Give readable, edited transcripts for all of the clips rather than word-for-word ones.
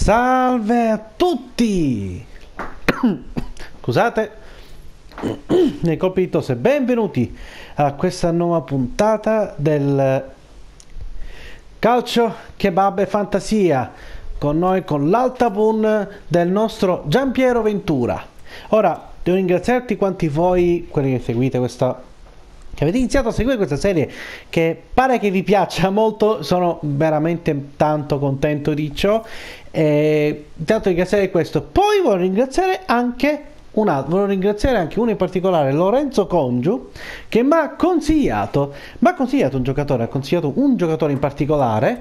Salve a tutti! Scusate, nei colpi di tosse, benvenuti a questa nuova puntata del Calcio, Kebab e Fantasia, con noi, con l'Altabun del nostro Giampiero Ventura. Ora, devo ringraziarti quanti voi, quelli che seguite questa, che avete iniziato a seguire questa serie, che pare che vi piaccia molto, sono veramente tanto contento di ciò. Intanto ringraziare questo, poi voglio ringraziare anche uno in particolare, Lorenzo Congiu, che mi ha consigliato un giocatore in particolare,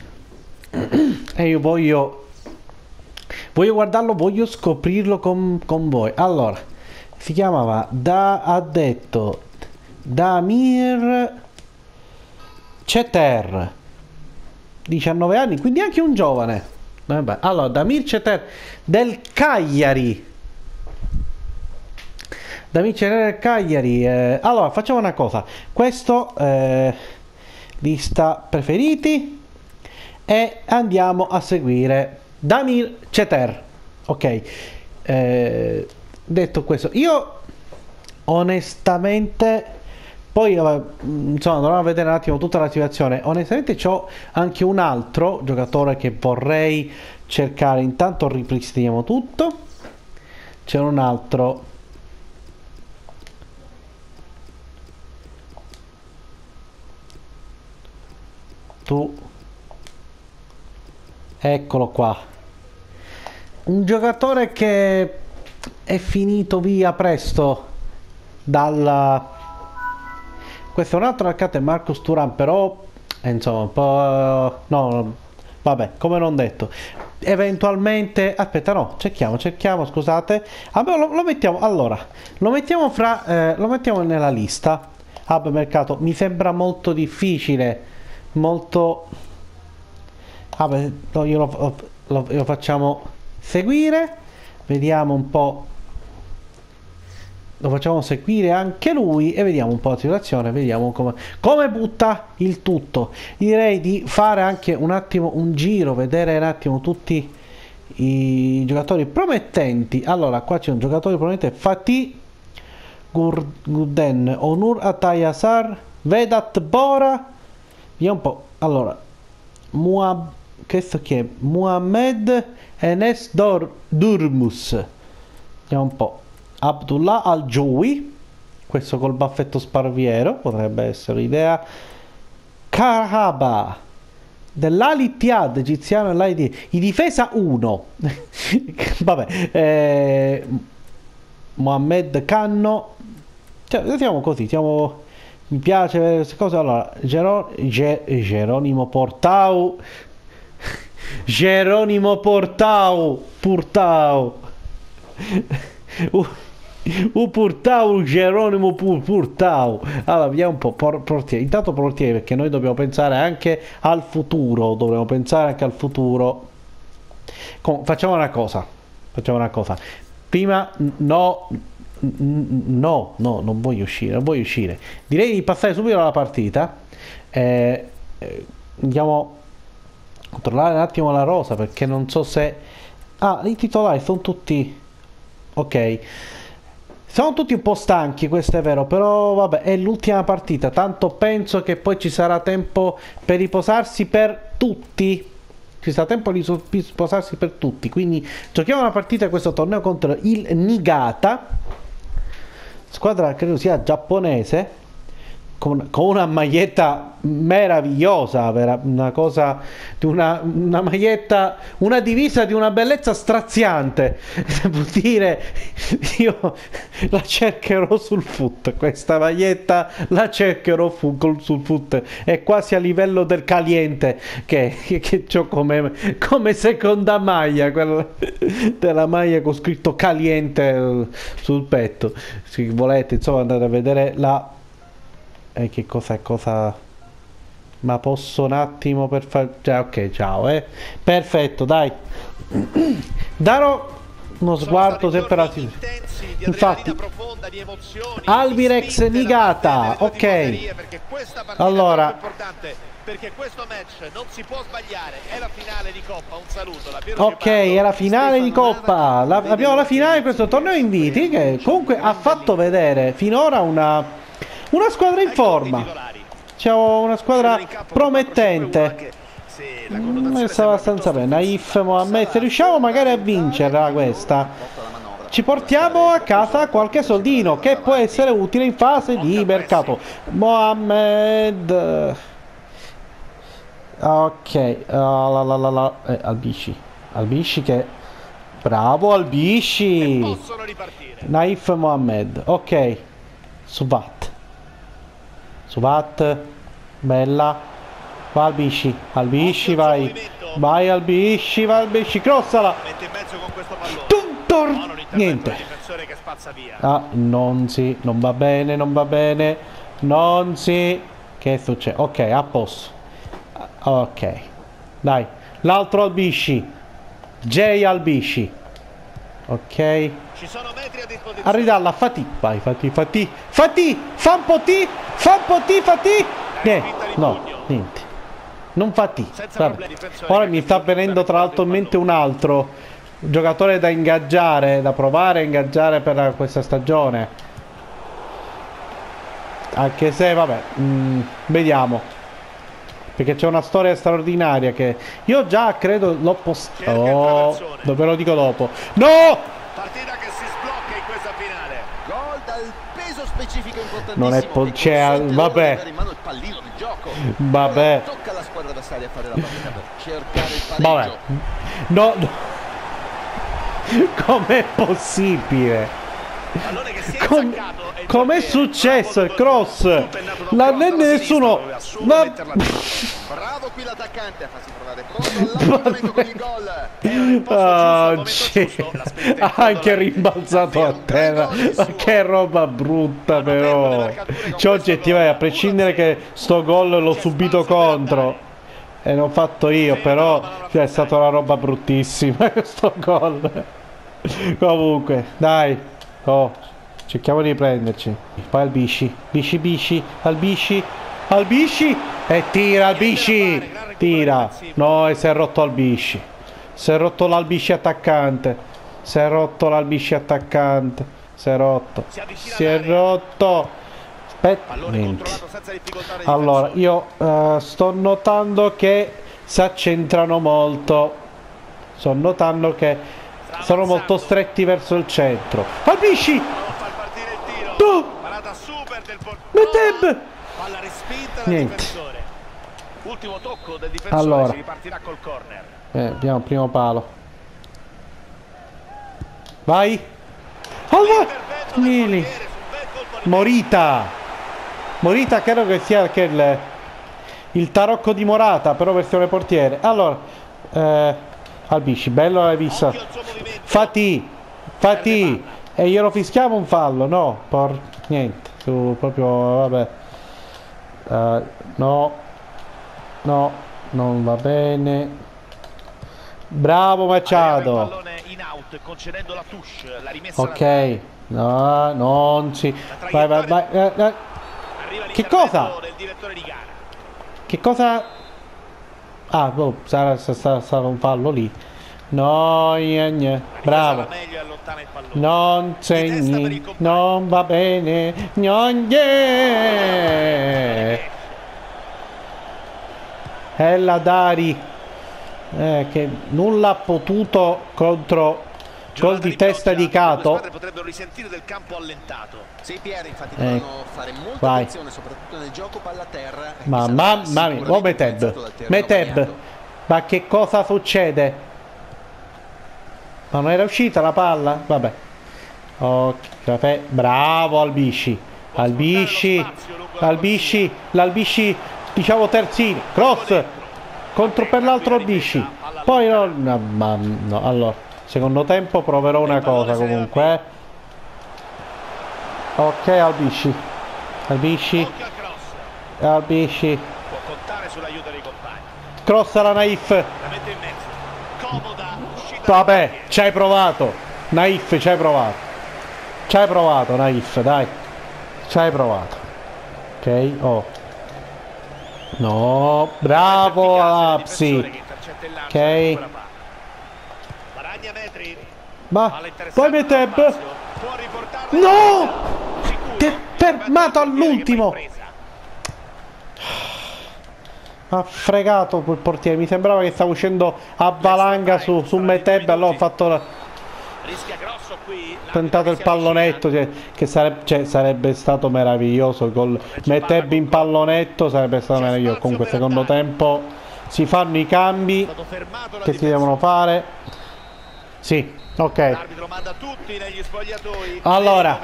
e io voglio guardarlo, voglio scoprirlo con voi. Allora, si chiamava ha detto Damir Ceter, 19 anni, quindi anche un giovane. Vabbè. Allora, Damir Ceter del Cagliari. Allora, facciamo una cosa. Questo lista preferiti, e andiamo a seguire Damir Ceter. Ok. Detto questo, io onestamente, poi insomma dovrò vedere un attimo tutta la situazione. Onestamente c'ho anche un altro giocatore che vorrei cercare. Intanto ripristiniamo tutto. C'è un altro, eccolo qua, un giocatore che è finito via presto questo è un altro arcate, Marcus Thuram, però insomma un po', no, vabbè, come non detto, eventualmente, aspetta, no, cerchiamo, scusate. Lo mettiamo, allora lo mettiamo nella lista. Hub mercato mi sembra molto difficile, molto. Vabbè, no, lo facciamo seguire, vediamo un po'. Lo facciamo seguire anche lui e vediamo un po' la situazione, vediamo come butta il tutto. Direi di fare anche un attimo un giro, vedere un attimo tutti i giocatori promettenti. Allora, qua c'è un giocatore promettente: Fatih Gurden, Onur Atayasar, Vedat Bora. Vediamo un po'. Allora, questo chi è? Muhammed Enes Durmus. Vediamo un po'. Abdullah Al-Joui, questo col baffetto sparviero, potrebbe essere l'idea. Karaba dell'Al-Ittihad egiziano, in difesa 1. Vabbè, Mohamed Canno, cioè, siamo così, mi piace vedere queste cose. Allora, Geronimo Portau Purtau, Geronimo Purtau. Allora, vediamo un po'. Portiere. Intanto portiere, perché noi dobbiamo pensare anche al futuro. Facciamo una cosa. Prima, no, non voglio uscire. Direi di passare subito alla partita. Andiamo a controllare un attimo la rosa, perché non so se. I titolari sono tutti. Ok. Sono tutti un po' stanchi, questo è vero, però vabbè, è l'ultima partita, tanto penso che poi ci sarà tempo per riposarsi per tutti. Quindi giochiamo una partita a questo torneo contro il Niigata, squadra credo sia giapponese, con una maglietta meravigliosa, una cosa di una maglietta, una divisa di una bellezza straziante. Devo dire, io la cercherò sul foot, questa maglietta la cercherò sul foot, è quasi a livello del Caliente che ho come seconda maglia, quella della maglia con scritto Caliente sul petto. Se volete, insomma, andate a vedere la. Che cosa. Ma posso un attimo per fare. Ok, ciao, perfetto, dai. Darò uno sguardo sempre alla. Infatti, Albirex Niigata. Ok. Allora, perché questo match non si può sbagliare, è la finale di Coppa. Un saluto da Piero Ok, è la finale di Coppa. Abbiamo la finale di questo torneo inviti che comunque ha fatto vedere finora una squadra in forma. C'è una squadra promettente. Sta abbastanza bene. Naif Mohammed, se riusciamo magari a vincerla questa, ci portiamo a casa qualche soldino che può essere utile in fase di mercato. Mohammed. Ok, Albisci che... Bravo Albisci! Naif Mohammed, ok. Suvat, bella. Va Albisci, vai. Vai Albisci, crossala! Niente. Ah, non va bene. Che succede? Ok, a posto. Ok, dai, l'altro Albisci, Jay Albisci, ok, ci sono metri a disposizione. a ridalla, Fatì, vai, Fatì, fa un po' T, niente, non Fatì, vabbè. Ora mi sta venendo tra l'altro in mente un altro giocatore da ingaggiare, da provare a ingaggiare per questa stagione, anche se, vabbè, vediamo. Perché c'è una storia straordinaria che io già credo l'ho postato. Oh, ve lo dico dopo. No! Partita che si sblocca in questa finale. Gol dal peso specifico importantissimo. Non è vabbè. Vabbè. Tocca alla squadra avversaria a fare la partita per cercare il pareggio. Vabbè. No. Com'è possibile? Com'è successo il cross? La venne nessuno. Bravo qui l'attaccante a farsi trovare pronto con il gol. Anche rimbalzato a terra. Ma che roba brutta però. Cioè oggettivamente, a prescindere che sto gol l'ho subito contro e l'ho fatto io, però è stata una roba bruttissima questo gol. Comunque, dai. Oh, cerchiamo di riprenderci. Poi Albisci. E tira Albisci. Tira. No, e si è rotto Albisci. Si è rotto l'Albisci attaccante. Si è rotto. Aspetta. Niente. Allora, io sto notando che si accentrano molto. Sto notando che sono molto stretti verso il centro. Albisci! No! Meteb! Niente. Ultimo tocco del difensore, allora, si ripartirà col corner. Abbiamo il primo palo. Vai! Allora! Nili! Morita credo che sia che il tarocco di Morata, però versione portiere. Allora, Albisci, bello l'hai vista. Fatì, e glielo fischiamo un fallo, no? Niente, proprio, vabbè. No, non va bene. Bravo Machado. Ok, no, non si. Vai. Che cosa? Che cosa? Ah, boh, sarà stato un fallo lì. No, bravo. Non segni, non va bene. E la Dari che nulla ha potuto contro gol di testa di Cato. Potrebbero risentire del campo allentato. Sì, Pieri, infatti devono fare molta attenzione soprattutto nel gioco palla terra. Mamma mia, oh Meteb. Ma che cosa succede? Ma non era uscita la palla? Vabbè. Ok, bravo Albisci. L'Albisci, diciamo terzino. Cross contro per l'altro Albisci. Poi no, allora, secondo tempo proverò una cosa comunque. Ok, Albisci. Può contare sull'aiuto dei compagni. Cross alla Naif. La mette in mezzo. Comoda uscita. Vabbè, ci hai provato. Naif, ci hai provato, Naif, dai. Ci hai provato. Ok, No, bravo Apsi. Ok. Ma poi Meteb. No! Ti è fermato all'ultimo. Ha fregato quel portiere. Mi sembrava che stava uscendo a valanga su Meteb. Allora ho fatto. Tentato il pallonetto, che sarebbe stato meraviglioso. Col Meteb in pallonetto sarebbe stato meraviglioso. Comunque, secondo tempo si fanno i cambi che si devono fare. Sì, ok. Allora,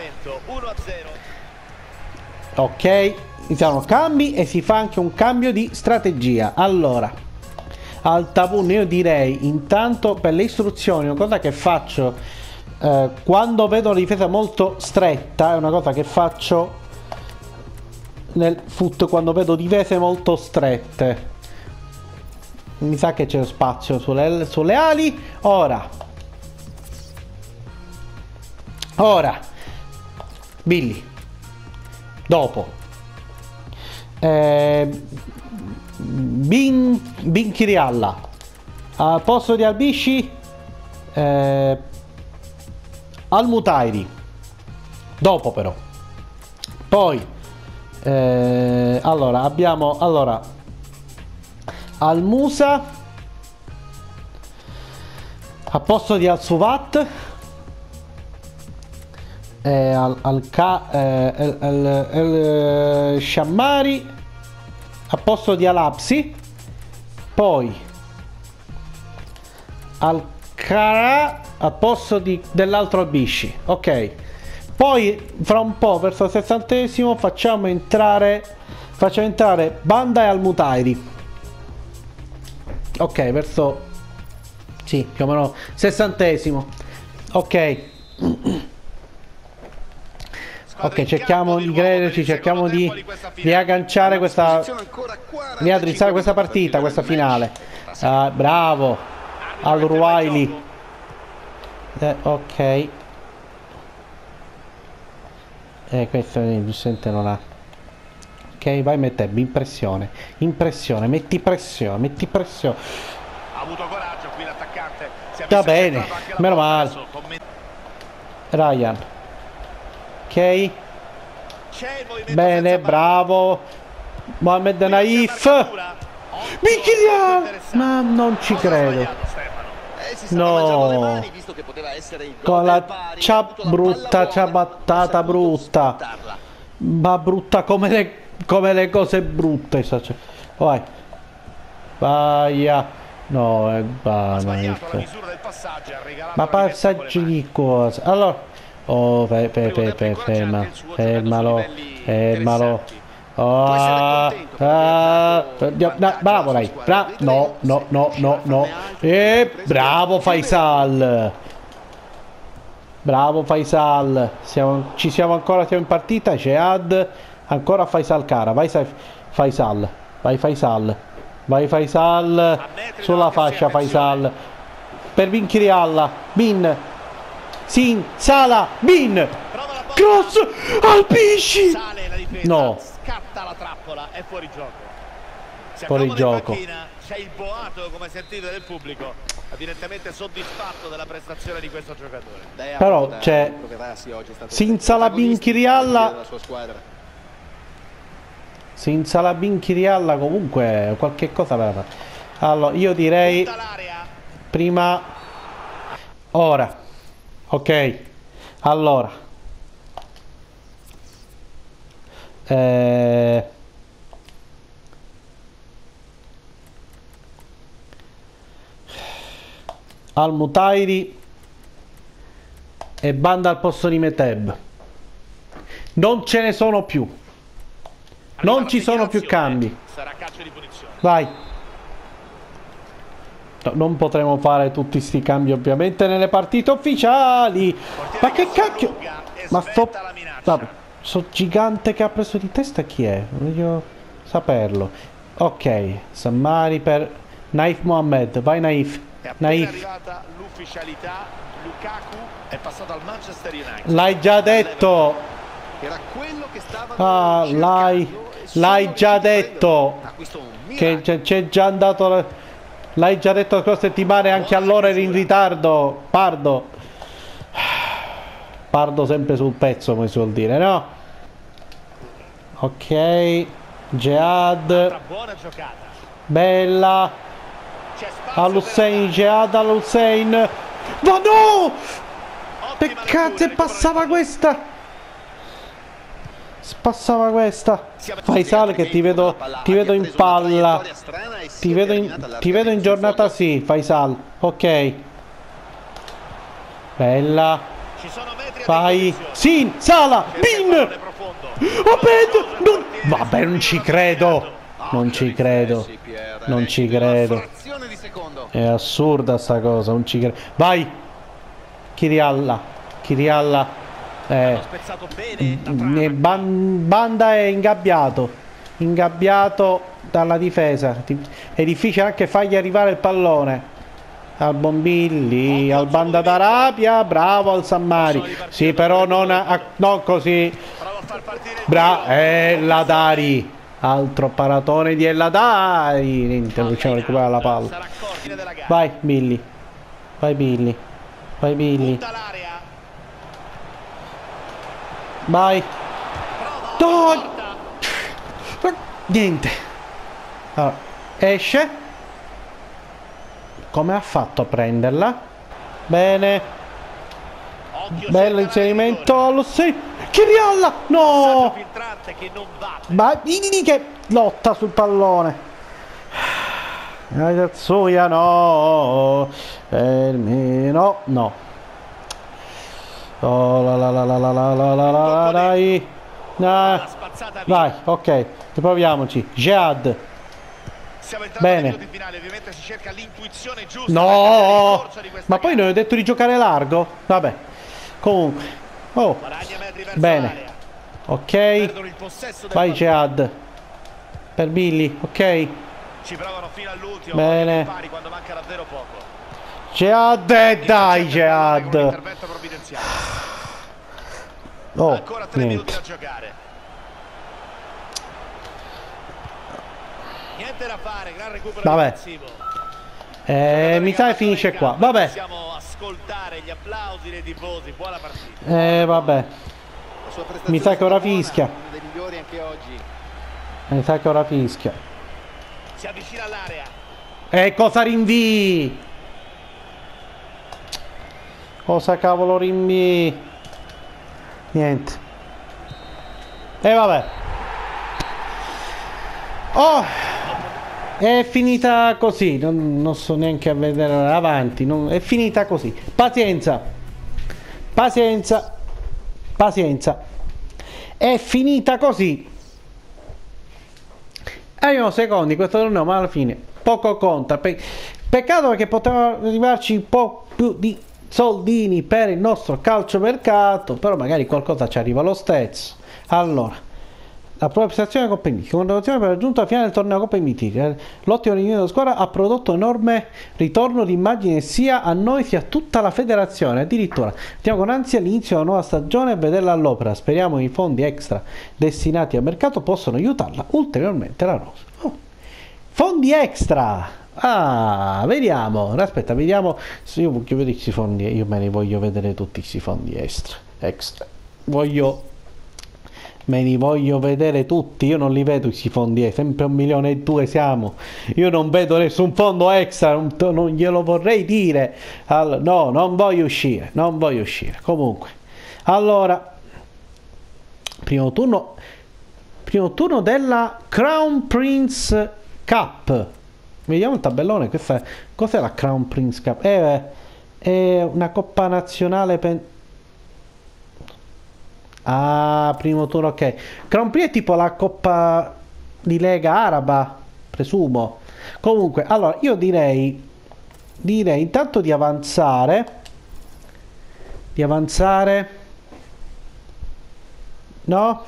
ok, iniziano cambi e si fa anche un cambio di strategia. Allora, al tabù io direi intanto per le istruzioni, una cosa che faccio quando vedo la difesa molto stretta, è una cosa che faccio nel foot quando vedo difese molto strette. Mi sa che c'è spazio sulle ali. Ora Billy dopo Bin Kirialla al posto di Albisci, Al Mutairi dopo però. Poi allora abbiamo Al Musa a posto di Al Suvat, al Shammari a posto di Alapsi, poi Al Kara a posto dell'altro Albisci. Ok, poi fra un po' verso il 60esimo facciamo entrare Banda e Al Mutairi. Ok, verso sì, più o meno 60esimo. Ok. Ok, cerchiamo di crederci, cerchiamo di agganciare questa, di addrizzare questa partita, questa finale. Bravo Al Ruaili. Ok. Questo giustamente non ha. Ok, vai Meteb, impressione, metti pressione. Ha avuto coraggio qui l'attaccante. Va bene, meno male. Ryan. Ok. Bene, bravo. Mohamed Naif. Michelian! Ma non ci credo. No. Con la ciabattata brutta. Ma brutta come le cose brutte. Vai. Vai. No, ma passaggi di cosa? Allora. Oh, fermalo. Bravo dai. No. Bravo Faisal. Ci siamo ancora, siamo in partita. C'è ancora Faisal Kara. Vai Faisal. Sulla fascia Faisal. Per Vinkirialla. Bin. Sin, Sala, Bin. Cross al Pisci. No. Scatta la trappola, è fuori gioco. Fuori gioco. C'è il boato, come sentito, del pubblico, evidentemente soddisfatto della prestazione di questo giocatore. Però c'è senza la Binchirialla comunque qualche cosa per fare. Allora io direi prima ora. Ok, allora Al Mutairi e Banda al posto di Meteb. Non ce ne sono più. Non ci sono più cambi. Vai. No, non potremo fare tutti sti cambi ovviamente nelle partite ufficiali. Ma che cacchio? Ma sto gigante che ha preso di testa chi è? Voglio saperlo. Ok, Sammari per Naif Mohamed. Vai Naif. Naif. L'ufficialità, Lukaku è passato al Manchester United. L'hai già detto. Era quello che stavano l'hai già detto che c'è già andato, l'hai già detto la scorsa settimana, anche allora eri in ritardo. Pardo sempre sul pezzo, come si vuol dire, no? Ok, Jihad, bella Al-Hussein, Jihad Al-Hussein, ma no! Peccato se passava questa. Passava questa. Faisal, che ti vedo in palla. Ti vedo in giornata, sì, Faisal. Ok. Bella. Vai. Sì, Sala. Bin. Vabbè, non ci credo. Non ci credo. Non ci credo. È assurda sta cosa, non ci credo. Vai. Kirialla. Banda è ingabbiato dalla difesa. È difficile anche fargli arrivare il pallone. Al Bombilli, al Banda d'Arabia, bravo al Sammari. Sì, però non così. La Dari. Altro paratone di Elladari. Niente, non riusciamo a recuperare la palla. Vai Billy. Vai Billy. Vai Billy. Vai. Niente. Allora, esce. Come ha fatto a prenderla? Bene. Bello inserimento. Lo sei. Kirialla. No. Ma Billy che lotta sul pallone. Tatsuya no. No. Oh dai. Vai, ok, riproviamoci. Jihad. Bene. No, ma poi non ho detto di giocare largo. Vabbè. Comunque. Oh. Bene. Ok. Vai Jihad. Per Billy, ok. Bene. Jihad, dai Jihad. Oh, ancora 3 minuti da giocare. Niente da fare, gran recupero difensivo. Mi sa che finisce qua. Vabbè. Possiamo ascoltare gli applausi dei tifosi. Buona partita. Vabbè. Mi sa che ora fischia. Dei migliori anche oggi. Mi sa che ora fischia. Si avvicina all'area. E cosa rinvii? Cosa cavolo rinvii? Niente. E vabbè. Oh, è finita così. Non so neanche a vedere avanti. È finita così. Pazienza. Pazienza. Pazienza. È finita così. Arrivano secondi questo torneo, ma alla fine poco conta. Peccato perché poteva arrivarci un po' più di soldini per il nostro calciomercato, però magari qualcosa ci arriva lo stesso. Allora, la propria prestazione Coppa Inviti, continuazione per raggiunto la finale del torneo Coppa Inviti. L'ottimo rendimento della squadra ha prodotto enorme ritorno di immagine sia a noi sia a tutta la federazione. Addirittura stiamo con ansia l'inizio della nuova stagione e vederla all'opera. Speriamo che i fondi extra destinati al mercato possano aiutarla ulteriormente la rosa. Fondi extra! Ah, vediamo. Aspetta, vediamo. Se io voglio vedere questi fondi, io me ne voglio vedere tutti questi fondi extra. Me li voglio vedere tutti. Io non li vedo questi fondi, sempre 1,2 milioni siamo. Io non vedo nessun fondo extra, non glielo vorrei dire. No, non voglio uscire. Comunque, allora, primo turno della Crown Prince Cup. Vediamo il tabellone. Cos'è la Crown Prince Cup? È una coppa nazionale primo turno, ok. Crown Prix è tipo la coppa di Lega Araba, presumo. Comunque, allora, io direi intanto di avanzare. No?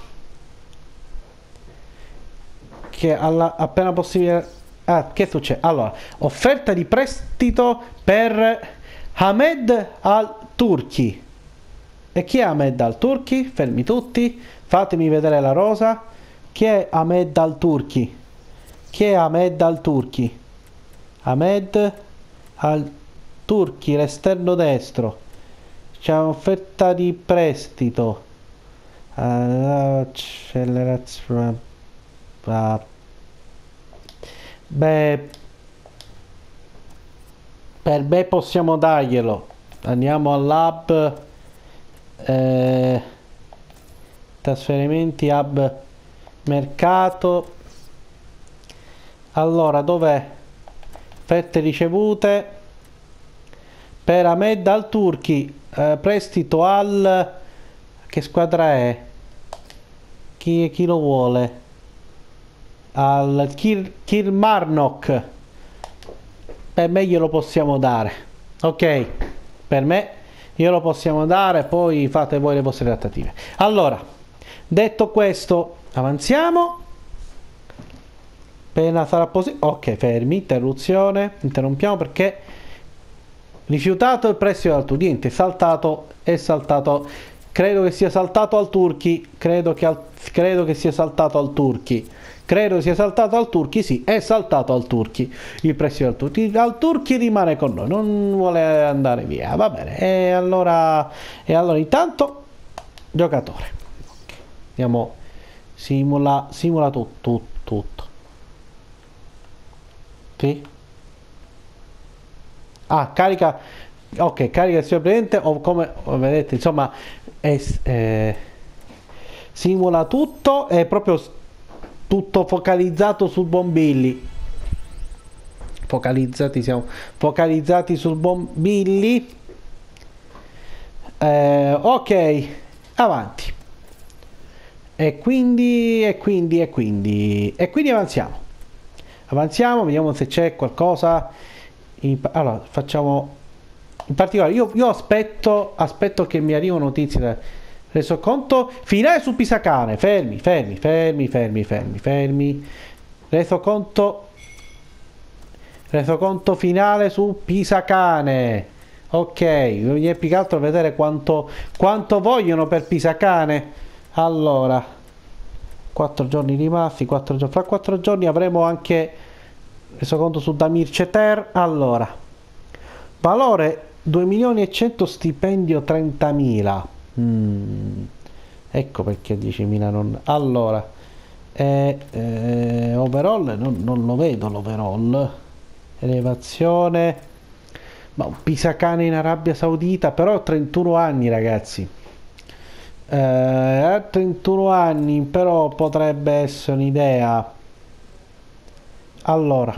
Che appena possibile. Che succede? Allora, offerta di prestito per Ahmed Al-Turki. E chi è Ahmed Al-Turki? Fermi tutti, fatemi vedere la rosa. Chi è Ahmed Al-Turki? Chi è Ahmed Al-Turki? Ahmed Al-Turki, l'esterno destro. C'è un'offerta di prestito. Accelerazione. Beh, per me possiamo darglielo. Andiamo all'hub. Trasferimenti, hub, mercato. Allora, dov'è? Offerte ricevute per Ahmed Al-Turki. Prestito al... Che squadra è? Chi lo vuole? Al Kilmarnock. Per me glielo possiamo dare. Ok, per me glielo possiamo dare, poi fate voi le vostre trattative. Allora, detto questo, avanziamo. Appena sarà possibile. Ok, fermi, interruzione. Interrompiamo perché rifiutato il prestito al Turchi. Niente, è saltato. Credo che sia saltato al Turchi. Credo che sia saltato al Turchi. Credo sia saltato al Turchi, sì, è saltato al Turchi. Il prestito al Turchi. Al Turchi rimane con noi, non vuole andare via. Va bene. E allora intanto giocatore. Okay. Andiamo. Simula tutto. Sì. Ah, carica. Ok, carica il suo presente o come vedete, insomma, simula tutto, è proprio tutto focalizzato sul Bombilli. Siamo focalizzati sul Bombilli. Ok, avanti. E quindi avanziamo, vediamo se c'è qualcosa. Allora, facciamo in particolare, io aspetto che mi arrivino notizie da resoconto finale su Pisacane. Fermi. Resoconto finale su Pisacane. Ok, bisogna più che altro vedere quanto vogliono per Pisacane. Allora, 4 giorni rimasti, fra 4 giorni avremo anche resoconto su Damir Ceter. Allora, valore 2.100.000, stipendio 30.000. Ecco perché 10.000 non... Allora, overall non lo vedo l'overall. Elevazione, ma un Pisacane in Arabia Saudita, però 31 anni ragazzi. 31 anni, però potrebbe essere un'idea. Allora,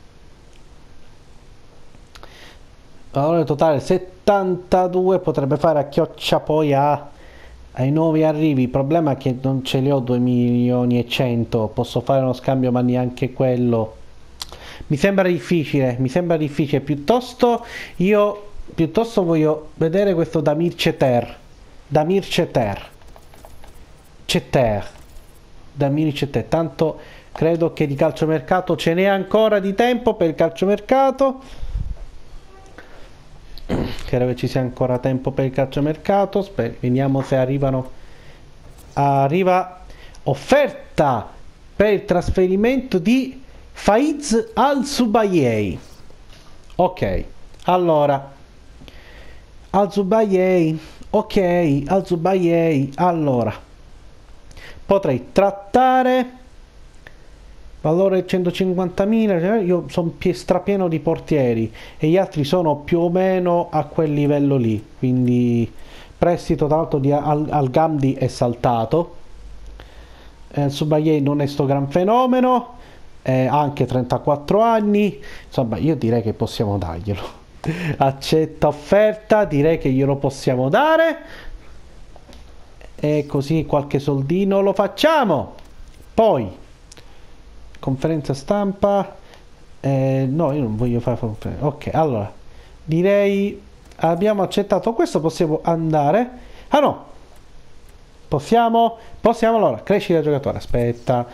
valore totale 72, potrebbe fare a chioccia poi ai nuovi arrivi. Il problema è che non ce li ho 2.100.000, posso fare uno scambio ma neanche quello. Mi sembra difficile, piuttosto voglio vedere questo Damir Ceter. Tanto credo che di calciomercato ce n'è ancora di tempo per il calciomercato. Credo che ci sia ancora tempo per il calciomercato. Vediamo se arriva offerta per il trasferimento di Faiz Al-Subayei. Ok, allora Al-Subayei. Allora potrei trattare valore 150.000. Io sono strapieno di portieri e gli altri sono più o meno a quel livello lì, quindi prestito tra l'altro al Gamdi è saltato. Subayei non è sto gran fenomeno, anche 34 anni, insomma io direi che possiamo darglielo. Accetta offerta, direi che glielo possiamo dare e così qualche soldino lo facciamo. Poi conferenza stampa, no, io non voglio fare conferenza. Ok, allora direi abbiamo accettato questo, possiamo andare. Ah no, possiamo allora crescita giocatore. Aspetta,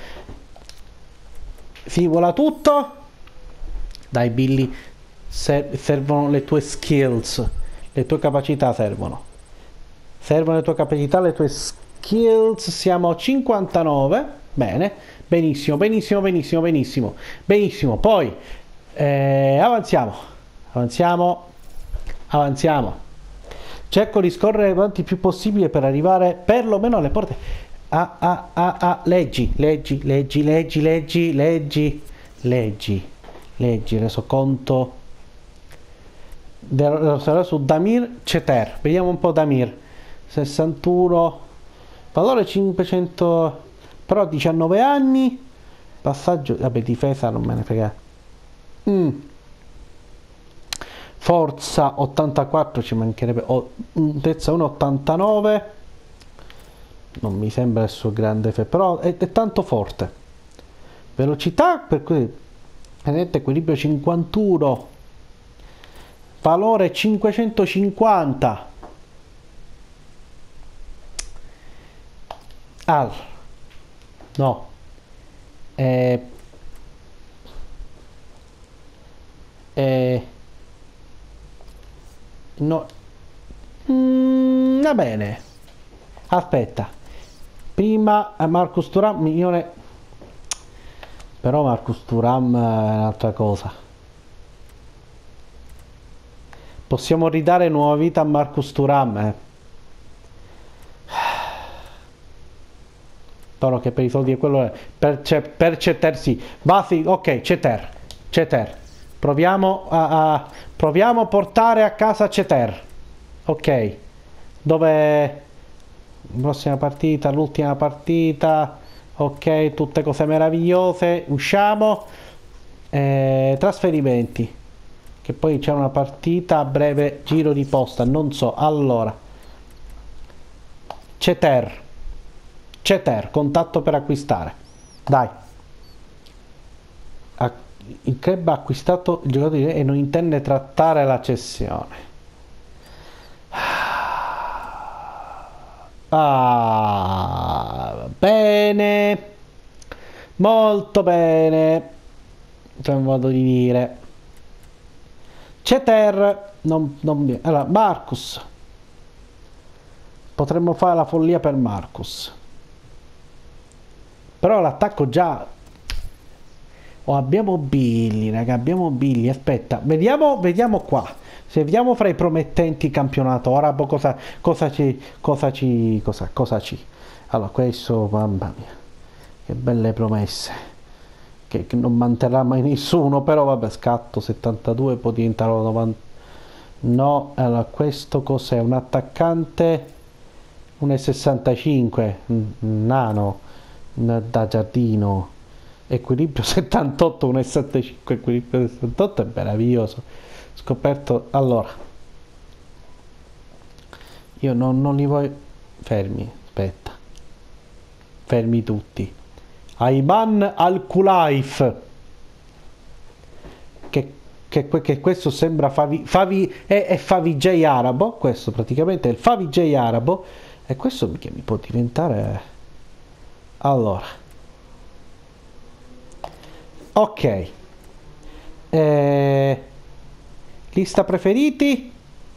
simula tutto. Dai Billy, servono le tue skills, le tue capacità servono. Servono le tue capacità, le tue skills. Siamo a 59. Bene. Benissimo, benissimo, benissimo, benissimo. Benissimo. Poi avanziamo. Avanziamo. Avanziamo. Cerco di scorrere avanti il più possibile per arrivare perlomeno alle porte. Leggi, leggi, leggi, leggi, leggi, leggi, leggi, leggi, resoconto su Damir Ceter. Vediamo un po' Damir. 61, valore 500, però 19 anni, passaggio, vabbè, difesa non me ne frega. Forza 84, ci mancherebbe, altezza 1,89, non mi sembra il suo grande però è tanto forte. Velocità, per cui vedete, equilibrio 51, valore 550. No, no, va bene, aspetta, prima Marcus Thuram, milione, però Marcus Thuram è un'altra cosa. Possiamo ridare nuova vita a Marcus Thuram, però che per i soldi è quello, per Ceter sì, va sì, ok, Ceter, proviamo a portare a casa Ceter, ok, dove prossima partita, l'ultima partita, ok, tutte cose meravigliose, usciamo, trasferimenti, che poi c'è una partita a breve giro di posta, non so. Allora, Ceter, contatto per acquistare, dai. Il club ha acquistato il giocatore e non intende trattare la cessione. Bene, molto bene, c'è un modo di dire. Ceter, allora, Marcus, potremmo fare la follia per Marcus, però l'attacco già. Abbiamo Billy, raga, abbiamo Billy. Aspetta, vediamo qua. Se vediamo fra i promettenti campionato arabo cosa ci. Allora, questo, mamma mia, che belle promesse. Che non manterrà mai nessuno, però vabbè, scatto 72, può diventare 90. No, allora, questo cos'è? Un attaccante 1,65, nano, da giardino. Equilibrio 78, 1,75, equilibrio 78 è meraviglioso. Scoperto. Allora, io non li voglio. Fermi, aspetta, fermi tutti. Ayman Al-Khulaif, che questo sembra è Favij arabo, questo praticamente è il Favij arabo, e questo mi può diventare. Allora, ok, lista preferiti,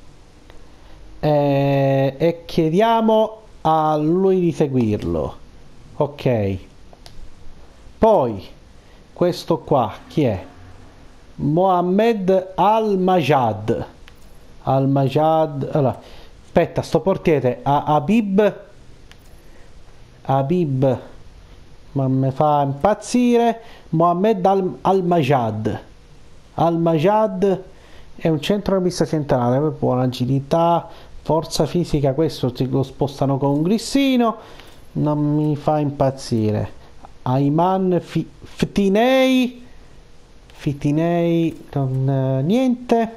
e chiediamo a lui di seguirlo. Ok, poi questo qua chi è? Mohammed Al-Majad. Allora, aspetta, sto portiere Habib, ma mi fa impazzire. Mohammed Al-Majad è un centrocampista centrale, buona agilità, forza fisica, questo lo spostano con un grissino, non mi fa impazzire. Ayman Fitinei, niente.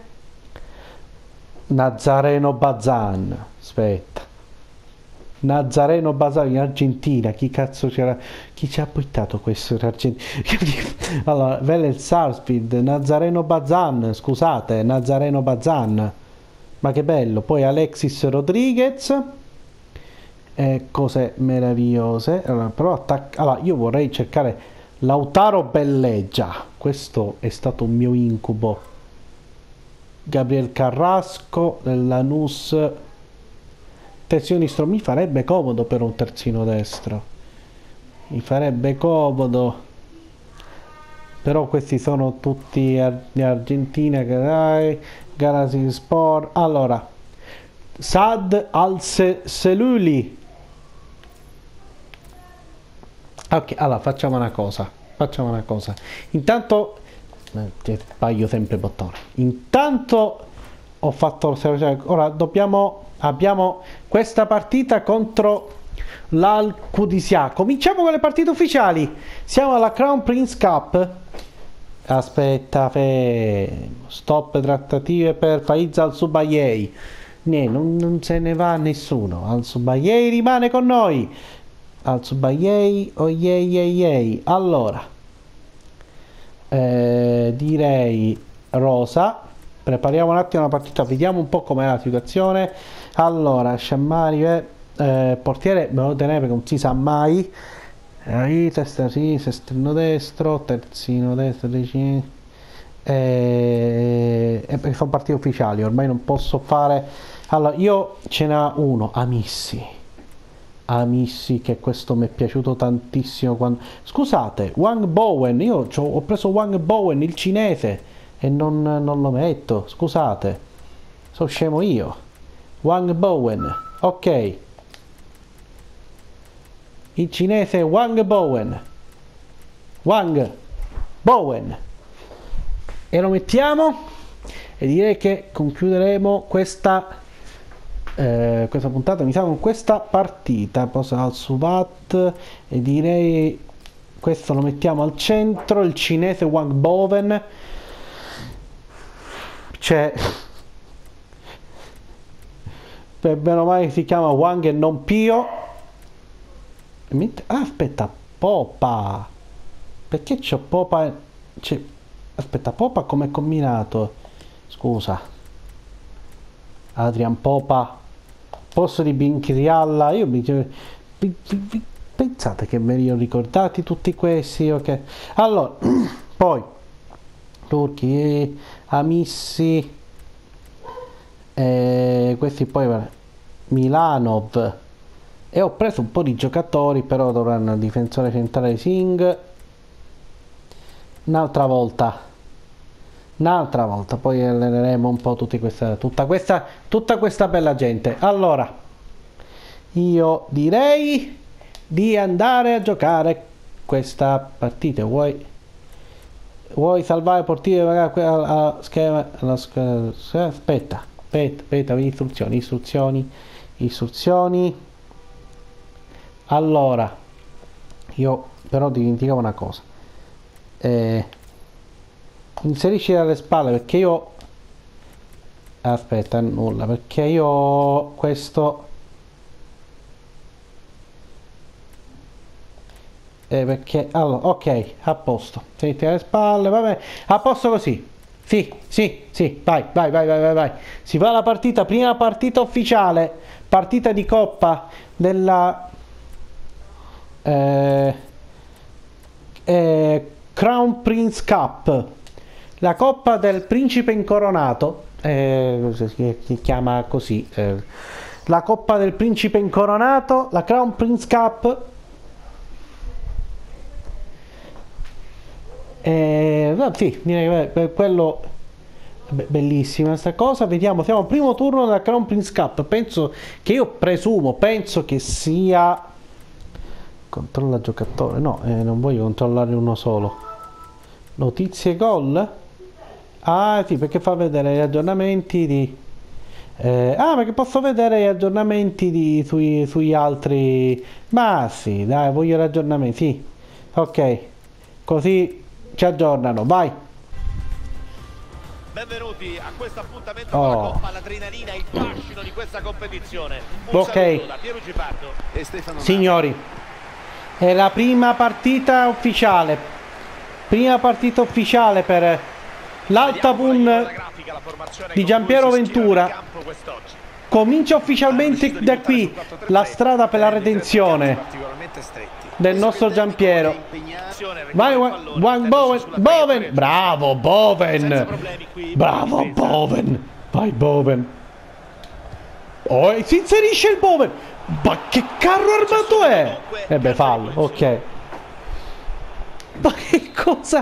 Nazareno Bazan, aspetta, Nazareno Bazan in Argentina, chi cazzo c'era? Chi ci ha buttato questo in Argentina? Allora, Vélez Sarsfield, Nazareno Bazan, scusate, Nazareno Bazan, ma che bello. Poi Alexis Rodriguez, cose meravigliose. Allora, però allora, io vorrei cercare Lautaro Belleggia, questo è stato un mio incubo. Gabriel Carrasco del Lanús, terzino destro. Mi farebbe comodo per un terzino destro. Mi farebbe comodo. Però questi sono tutti di Argentina. Galaxy Sport. Allora, Saad Al-Seluli. Ok, allora facciamo una cosa. Intanto sbaglio sempre il bottone. Intanto ho fatto. Ora abbiamo questa partita contro l'Al-Qudsia. Cominciamo con le partite ufficiali. Siamo alla Crown Prince Cup. Aspetta, stop trattative per Faiz Al-Subayei. Non se ne va nessuno. Al-Subayei rimane con noi. Al-Subayei, oiei. Allora, direi Rosa. Prepariamo un attimo la partita, vediamo un po' com'è la situazione. Allora, Sciammari, portiere me lo tenere perché non si sa mai. Testa sinistra, esterno destro, terzino destro, perché sono partite ufficiali, ormai non posso fare. Allora, io ce n'ho uno, Amissi, che questo mi è piaciuto tantissimo quando. Scusate, Wang Bowen, io ho preso Wang Bowen, il cinese, e non lo metto, scusate, sono scemo io. Wang Bowen, ok, il cinese Wang Bowen, e lo mettiamo, e direi che concluderemo questa puntata, mi sa, con questa partita. Poi al Suvat, e direi questo lo mettiamo al centro, il cinese Wang Bowen. C'è, per meno male si chiama Wang e non Pio. Aspetta, Popa, perché c'ho Popa? Aspetta, Popa come combinato? Scusa, Adrian Popa, posto di Binchirialla. Io pensate che me li ho ricordati tutti questi, ok? Allora, poi Turchi, Amissi, questi poi Milanov, e ho preso un po' di giocatori, però dovranno il difensore centrale Singh un'altra volta, poi alleneremo un po' tutta questa bella gente. Allora, io direi di andare a giocare questa partita. Vuoi salvare portiere magari alla schema, aspetta, istruzioni. Allora, io però dimenticavo una cosa. Inserisci dalle spalle, perché io aspetta, nulla, perché io ho questo, perché allora, ok, a posto, inserisci dalle spalle, vabbè, a posto così. Sì, vai, si fa la partita, prima partita ufficiale, partita di coppa della Crown Prince Cup, la coppa del principe incoronato, si chiama così, la coppa del principe incoronato, la Crown Prince Cup. Sì, direi quello, bellissima questa cosa. Vediamo, siamo al primo turno della Crown Prince Cup. Penso che sia controlla giocatore, no, non voglio controllare uno solo. Notizie gol. Ah sì, perché fa vedere gli aggiornamenti di perché posso vedere gli aggiornamenti sugli altri. Ma sì, dai, voglio gli aggiornamenti, sì. Ok, così ci aggiornano, vai. Benvenuti a questo appuntamento con la Coppa, l'adrenalina, il fascino di questa competizione. Un saluto da Piero Cipardo e Stefano. Signori, è la prima partita ufficiale per l'Altabun di Giampiero Ventura. Comincia ufficialmente da qui la strada per la redenzione del nostro Giampiero. Vai Bowen, bravo Bowen, vai Bowen. Oh, e si inserisce il Bowen. Ma che carro armato è? E beh, fallo, ok. Ma che cosa?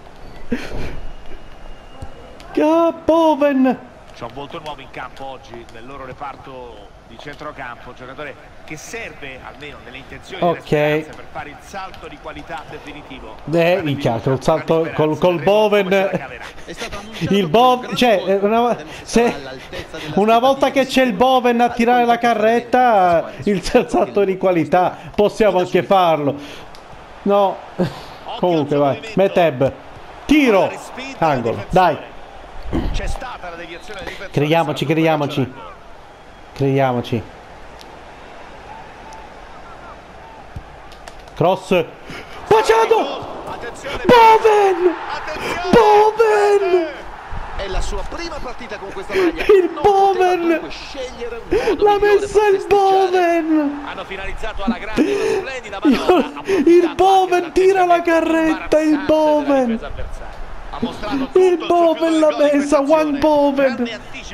Bowen. C'è un volto nuovo in campo oggi nel loro reparto di centrocampo, un giocatore che serve almeno nelle intenzioni e speranze per fare il salto di qualità definitivo. Minchia, col salto col Bowen. Il Bowen, cioè una volta che c'è il Bowen a tirare la carretta, il salto di qualità possiamo anche farlo. No. Comunque vai, Meteb. Tiro. Angolo, dai. C'è stata la deviazione di Creiamoci. Cross. Baciato. Bowen. È la sua prima partita con questa maglia. Il Bowen. L'ha messa il Bowen. Hanno finalizzato alla grande una splendida manovra. Il Bowen tira la carretta, il Bowen. Il Bowen l'ha messa, One Bowen.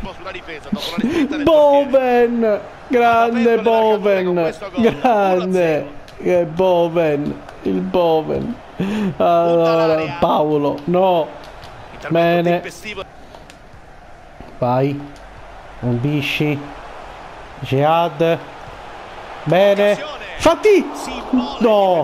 Bowen, grande Bowen, grande Bowen, il Bowen. Allora, Paolo, no. Bene. Vai. Ambisci. Jihad. Bene. Fatti. No.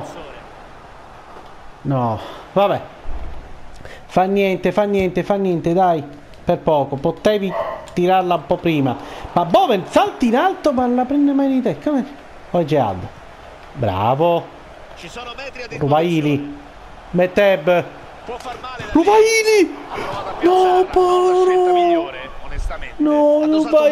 No. Vabbè. Fa niente, dai. Per poco. Potevi tirarla un po' prima. Ma Bowen salti in alto, ma non la prende mai di te. Come? Poi Jihad. Bravo. Ruvaili. Meteb. Ruvaili. No, povero. No,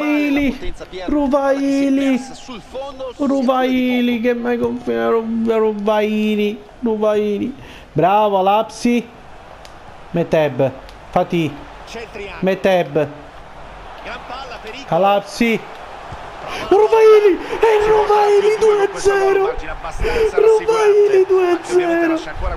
Ruvaili che mai confermato. Ruvaili. Bravo, Lapsi. Meteb. Fati. Meteb. Alapsi. Ruvaili. E Ruvaili 2-0. Ruvaili 2-0.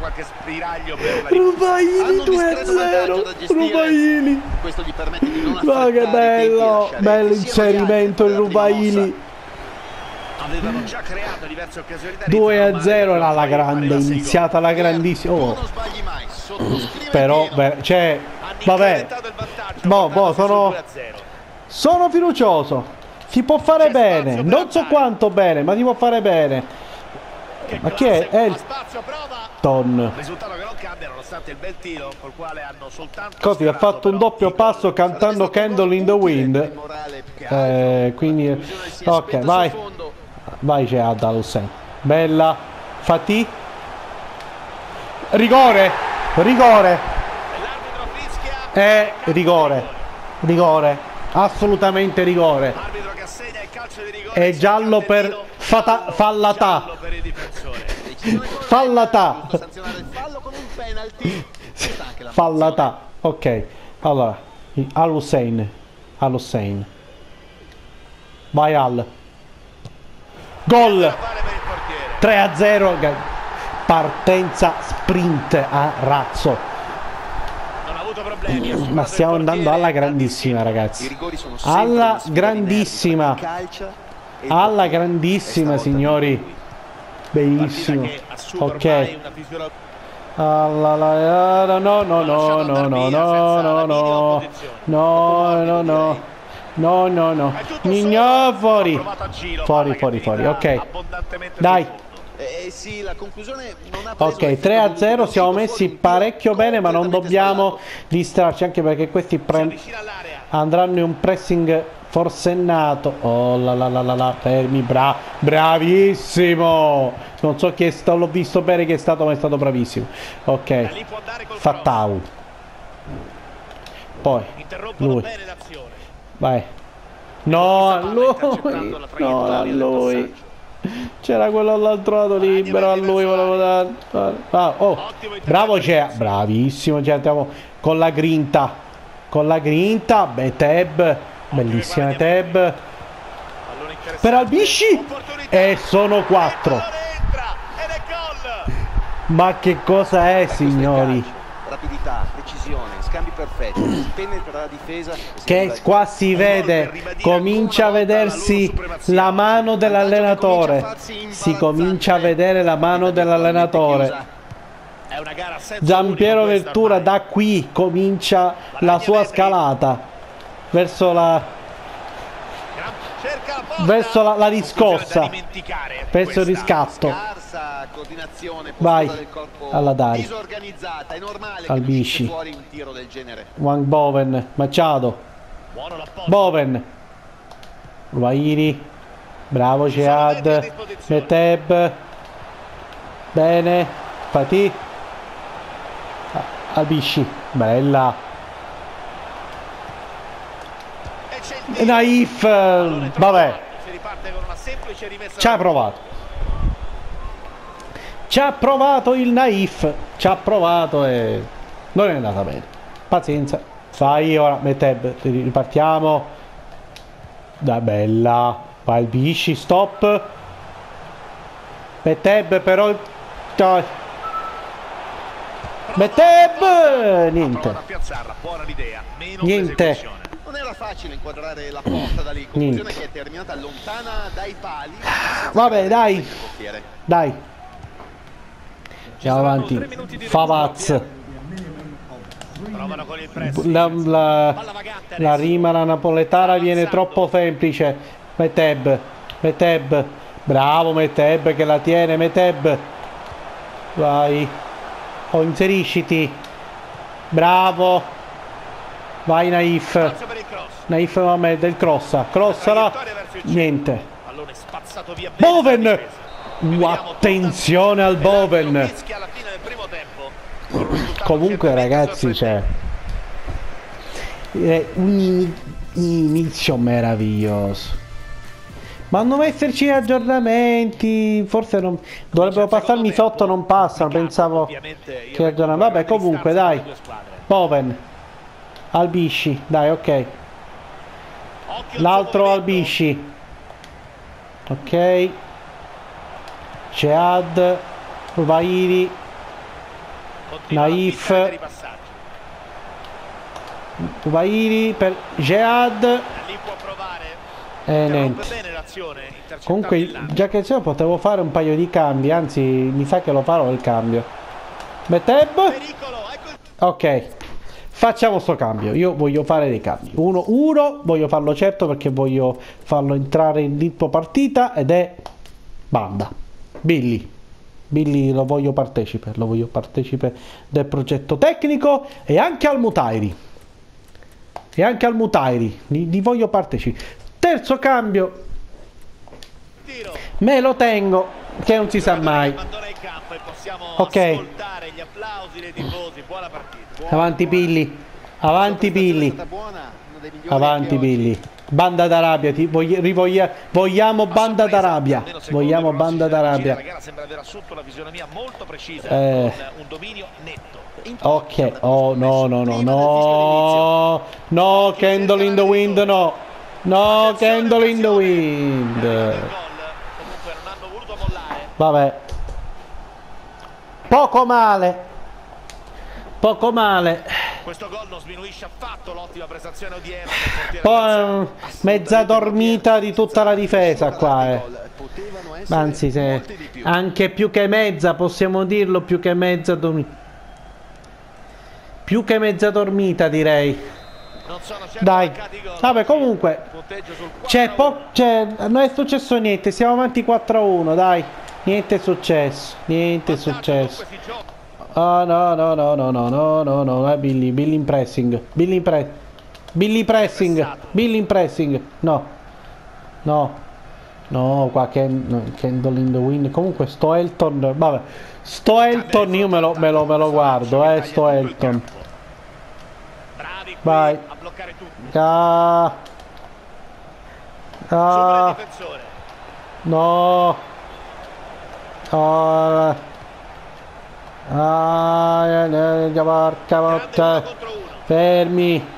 Ruvaili 2-0. Ruvaili. Ma che bello. Bello inserimento di Ruvaili. Avevano già creato diverse occasioni. 2-0 era la grande, iniziata la grandissima. Oh. Però, cioè, vabbè. Sono fiducioso. Si può fare bene. Non so quanto bene, ma si può fare bene. Ma chi è? Elton. Risultato che non cambia nonostante il bel tiro col quale hanno soltanto. Così ha fatto un doppio passo cantando Candle in the Wind. Quindi ok, vai. Vai, c'è Adalsen. Bella. Fati. Rigore. Rigore. Assolutamente rigore. È giallo per Fallata. Fallata. Ok. Allora, Al-Hussein. Vai Al. Gol. 3-0. Partenza sprint a razzo. Ma stiamo andando alla grandissima, ragazzi. Alla grandissima, signori. Benissimo. Ok. No. Fuori. Ok. Dai. Ok, 3-0, siamo messi parecchio bene, ma non dobbiamo distrarci, anche perché questi andranno in un pressing forsennato. Oh la, fermi, bravissimo. Non so chi è stato, l'ho visto bene che è stato, ma è stato bravissimo. Ok, Fattau. Poi lui. Vai. No, a lui. C'era quello all'altro lato libero, a lui volevo dare. Bravo, bravissimo, andiamo con la grinta. Teb, bellissima Teb. Per Albisci. E sono 4. Ma che cosa è, signori? Rapidità, precisione, scambi perfetti, penetra la difesa. Che qua si vede, comincia a vedersi la mano dell'allenatore. Si comincia a vedere la mano dell'allenatore. Giampiero Ventura da qui comincia la sua scalata verso la riscossa, verso il riscatto. Vai alla Dari, al Bisci, Wang Boven, Machado, Boven, Wairi, bravo Jehad, Meteb, bene, Fatih, al Bisci, bella, Naif, vabbè, ci ha provato. Ci ha provato il Naif, ci ha provato e non è andata bene. Pazienza. Fai ora, Meteb, ripartiamo. Da bella. Vai il Bisci, stop. Meteb però. Meteb! Niente. Niente. Non era facile inquadrare la porta da lì. Conclusione che è terminata lontana dai pali. Vabbè, dai. Dai. Andiamo avanti. Favaz. La rima la napoletana viene troppo semplice. Meteb. Meteb. Bravo Meteb che la tiene. Meteb. Vai. Oh, inserisciti. Bravo. Vai Naif. Naif Mohamed del crossa. Crossala. Niente. Boven. Attenzione al Boven. Comunque ragazzi c'è un inizio meraviglioso. Ma non esserci aggiornamenti. Forse non dovrebbero passarmi sotto, non passano. Pensavo che aggiornamenti. Vabbè, comunque dai. Boven al Bisci, dai, ok. L'altro al Bisci. Ok. Jehad, Wairi, Naif, Wairi per Jehad. Niente. Comunque già che c'è potevo fare un paio di cambi, anzi mi sa che lo farò il cambio. Meteb. Ok. Facciamo sto cambio. Io voglio fare dei cambi. Uno voglio farlo certo perché voglio farlo entrare in ritmo partita ed è Banda. Billy lo voglio partecipe del progetto tecnico e anche al Mutairi. Li voglio partecipe. Terzo cambio. Me lo tengo che non si sa mai. Ok. Avanti Billy. Avanti Billy. Banda d'Arabia, vogliamo Banda d'Arabia. Vogliamo Banda d'Arabia. Ok. Oh no, Candle in the Wind, no. No, Candle in the Wind. Vabbè. Poco male. Questo gol non sminuisce affatto l'ottima prestazione odierna. Poi mezza dormita di tutta la difesa qua, Anzi, se anche più che mezza, possiamo dirlo, più che mezza dormita direi. Dai. Vabbè, comunque non è successo niente, siamo avanti 4-1, dai. Niente è successo. Oh no, è Billy in pressing. Billy in pressing. No, qua Candle in the Wind. Comunque sto Elton, vabbè. Sto Elton io me lo guardo, sto Elton. Vai. No. Porca. Fermi.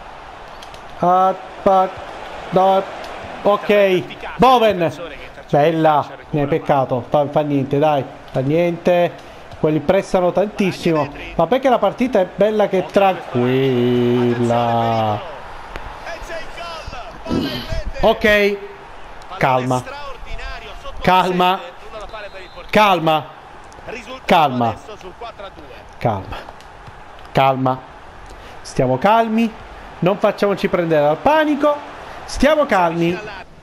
Ok. Boven. Bella. Peccato. Fa niente, dai. Fa niente. quelli pressano tantissimo, ma perché la partita è bella che è tranquilla. Ok, calma, calma, calma, calma, calma, calma, stiamo calmi, non facciamoci prendere dal panico, stiamo calmi.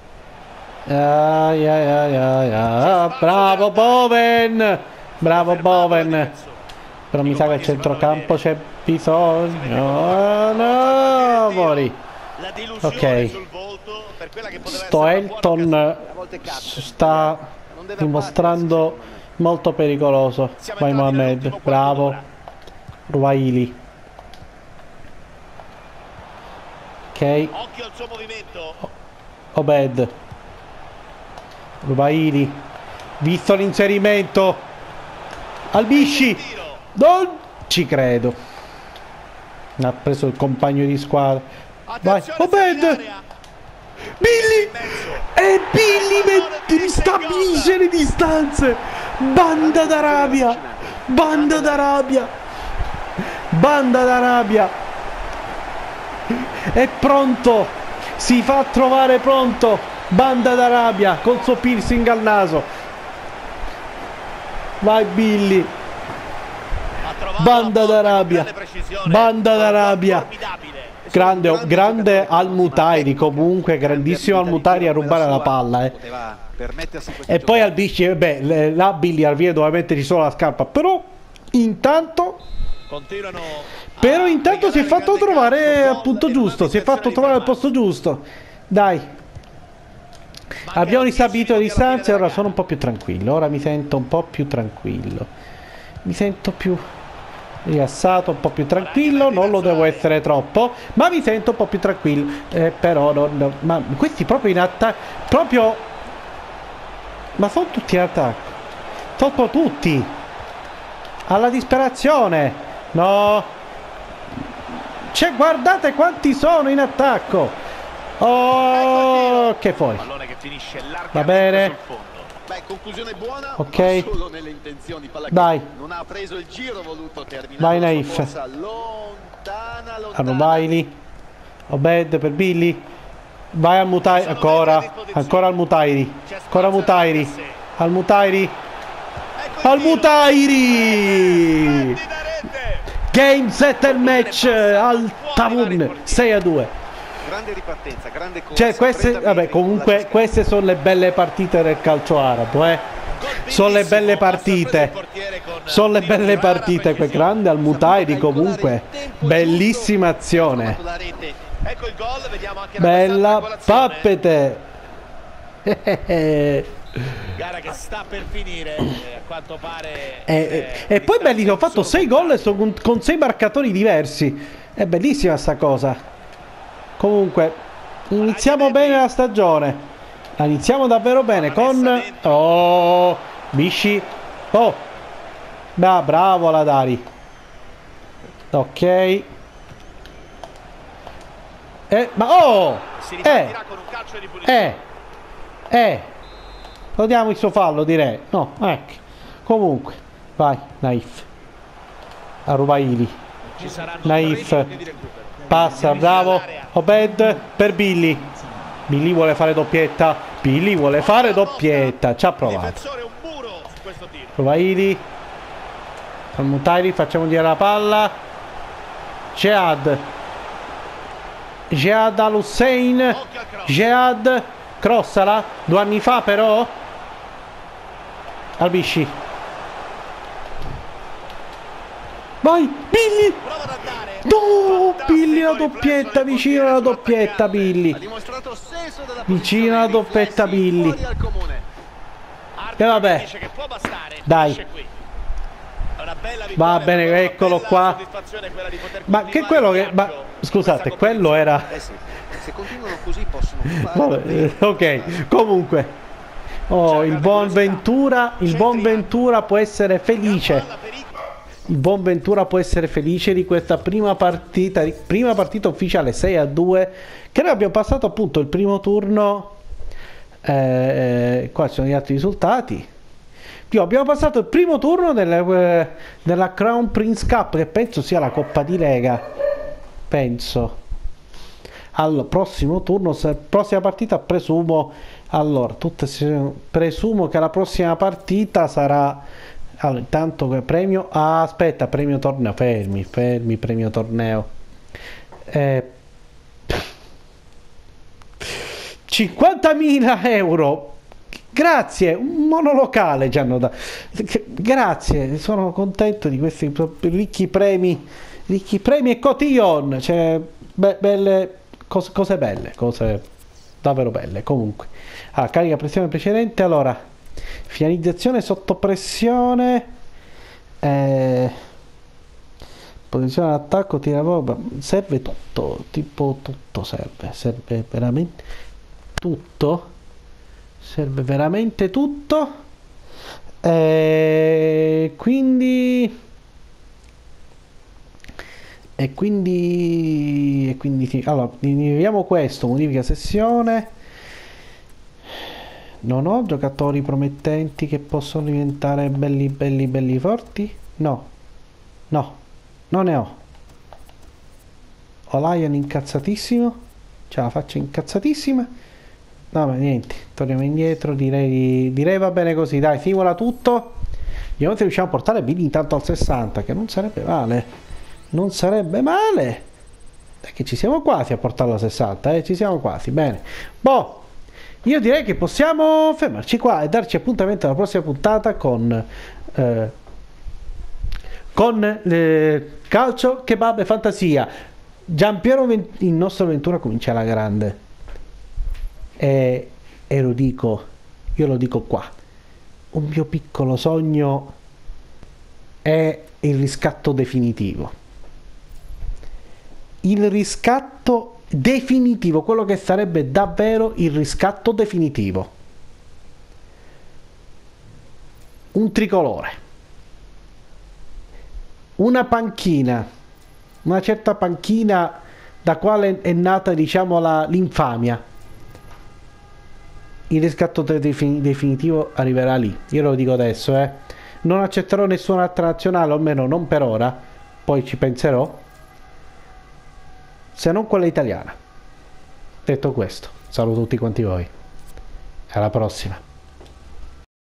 Bravo Bowen, bravo Bowen, però mi sa che al centrocampo c'è bisogno. No, amori. Ok, sto Elton sta dimostrando molto pericoloso. Vai Mohamed, bravo. Ruwaili. Ok, Obed. Ruwaili, visto l'inserimento. Albisci, non ci credo. Ha preso il compagno di squadra. Vai, Obed. Billy, e Billy stabilisce le distanze. Banda d'Arabia, banda d'Arabia, banda d'Arabia. È pronto, si fa trovare pronto. Banda d'Arabia col suo piercing al naso. Vai Billy. Banda d'Arabia. Banda d'Arabia. Grande Al-Mutairi, comunque grandissimo Al-Mutairi a rubare la palla, E poi Albisci, beh, là Billy Arvie doveva metterci solo la scarpa, però intanto si è fatto trovare al punto giusto, si è fatto trovare al posto giusto. Dai. Abbiamo ristabilito le distanze e ora sono un po' più tranquillo. Ora mi sento un po' più tranquillo. Mi sento più rilassato, un po' più tranquillo. Non lo devo essere troppo, ma mi sento un po' più tranquillo. Però no, ma questi proprio in attacco. Proprio. Ma sono tutti in attacco. Sono tutti. Alla disperazione. No. Cioè, guardate quanti sono in attacco. Oh, che fuori. Va bene. Beh, conclusione buona, ok. solo nelle intenzioni. Dai. Non ha preso il giro voluto terminare. Vai Naif. Lontana. Ruwaili. Obed per Billy. Vai al Mutairi. Ancora al Mutairi. Ancora Mutairi. Al Mutairi. Al Mutairi. Game setter match al Tavun 6-2. Grande ripartenza, grande corsa. Cioè queste, vabbè, comunque queste sono le belle partite del calcio arabo, Sono le belle partite. Sono le belle partite, quel grande Al Mutairi comunque. Bellissima azione. Bella pappete. Gara che sta per finire, a quanto pare. E poi bellissimo, ho fatto 6 gol con 6 marcatori diversi. È bellissima sta cosa. Comunque, iniziamo bene la stagione. La iniziamo davvero bene con... Oh, Bisci. Oh, bravo la Dari. Ok. Ma oh! Lo diamo il suo fallo, direi. No, ecco. Comunque, vai, Naif. A Ruwaili. Naif. Passa, bravo. Obed per Billy. Billy vuole fare doppietta. Billy vuole fare doppietta. Ci ha provato. Ruwaili. Al Mutairi, facciamo girare la palla. Jihad. Jihad al-Hussein. Jihad. Crossala. 2 anni fa però. Albisci. Vai, Billy. No, Billy la doppietta, vicino alla doppietta Billy. Vicino alla doppietta Billy. E vabbè. Dai. Va bene, eccolo qua. Ma che quello che... Ma scusate, quello era... Se continuano così possono vabbè, ok, comunque. Oh, il buon Ventura può essere felice. Il buon Ventura può essere felice di questa prima partita ufficiale 6-2, che noi abbiamo passato appunto il primo turno. Qua ci sono gli altri risultati. abbiamo passato il primo turno della Crown Prince Cup, che penso sia la Coppa di Lega. Penso. Al prossimo turno, prossima partita, presumo. Allora, presumo che la prossima partita sarà. Allora, intanto che premio. Ah, aspetta, premio torneo. Fermi, premio torneo. 50.000 euro. Grazie, un monolocale ci hanno dato. Grazie, sono contento di questi ricchi premi e cotillon. Cioè, belle cose belle, cose davvero belle. Comunque, carica pressione precedente. Allora, finalizzazione sotto pressione, posizione d'attacco, tira, serve tutto, tipo tutto serve veramente tutto. Serve veramente tutto. Quindi sì. Allora, vediamo questo. Modifica sessione. Non ho giocatori promettenti che possono diventare belli forti. No, non ne ho. Ho Lion incazzatissimo. C'ha la faccia incazzatissima. No, ma niente, torniamo indietro, direi va bene così, dai, simula tutto. Vediamo se riusciamo a portare Billy intanto al 60, che non sarebbe male. Non sarebbe male. Perché ci siamo quasi a portarlo al 60, ci siamo quasi, bene. Boh, io direi che possiamo fermarci qua e darci appuntamento alla prossima puntata con calcio, kebab e fantasia. Giampiero, il nostro avventura comincia alla grande. E io lo dico qua, un mio piccolo sogno è il riscatto definitivo. Il riscatto definitivo, quello che sarebbe davvero il riscatto definitivo. Un tricolore, una panchina, una certa panchina da quale è nata, diciamo, l'infamia. Il riscatto definitivo arriverà lì, io lo dico adesso, non accetterò nessun'altra nazionale, o almeno non per ora, poi ci penserò, se non quella italiana. Detto questo, saluto tutti quanti voi, alla prossima.